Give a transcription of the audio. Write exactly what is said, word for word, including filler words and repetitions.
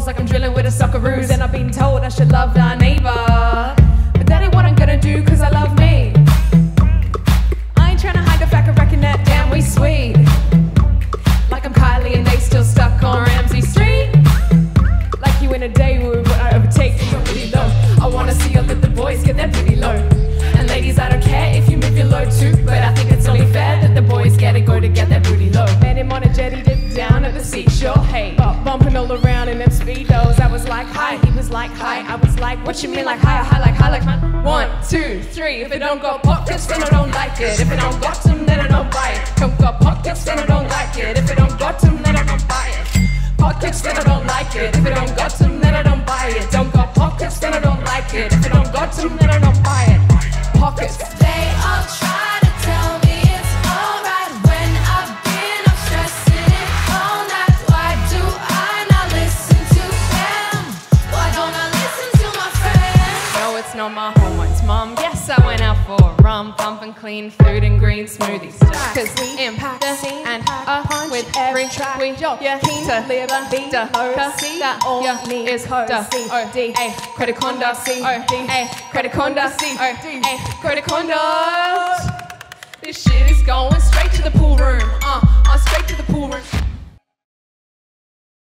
like I'm drilling with a Socceroos. And I've been told I should love thy neighbor, but that ain't what I'm gonna do, cause I love me. I ain't trying to hide the fact of reckon that damn we sweet. Like I'm Kylie and they still stuck on Ramsey Street. Like you in a day where I overtake you really low. I wanna see all of the boys get their booty low. And ladies, I don't care if you move your load too, but I think it's only fair that the boys get a go to get their booty low. Met him on a jetty, dip down at the seashore. Hey, bump, bumping all around in them speedos. I was like, hi, he was like, hi. I was like, what you mean like hi, hi, like hi, like man? One, two, three. If it don't got pockets, then I don't like it. If it don't got them, then I don't buy it. Don't got pockets, then I don't like it. If it don't got them, then I don't buy it. Pockets, then I don't like it. If it don't got them, then I don't buy it. Don't got pockets, then I don't like it. If it don't got them, then I don't buy it. Pockets. They all try to tell me it's alright when I've been up stressing it all night. Why do I not listen to them? Why don't I listen to my friends? No, it's not my hormones, mum. Yes, I went out for rum, pumping clean food and green smoothies. Cause we impact and up with every track. We yeah, keen to live a beat the see that all yeah, need is the C O D A Credit Conda C O D A Credit Conda C O D A Credit Conda. This shit is going straight to the pool room. Uh, uh straight to the pool room.